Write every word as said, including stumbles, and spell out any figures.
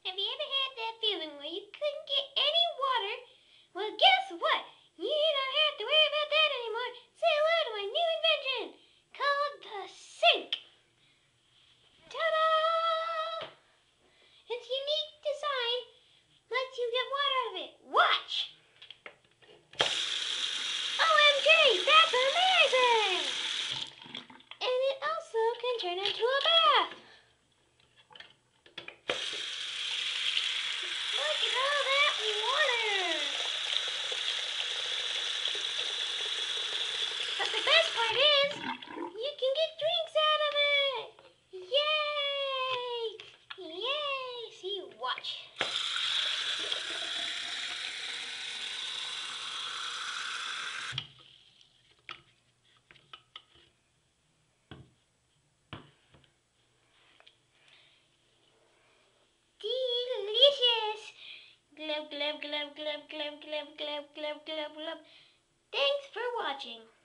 Have you ever had that feeling where you couldn't get any water? Well, guess what? You don't have to worry about that anymore. Say hello to my new invention called the sink. Ta-da! Its unique design lets you get water out of it. Watch! O M G, that's amazing! And it also can turn into a bath. Look at all that water! But the best part is, you can get drinks out of it! Yay! Yay! See, watch. Delicious! Glub, glub, glub, glub, glub, glub, glub, glub, glub, glub. Thanks for watching.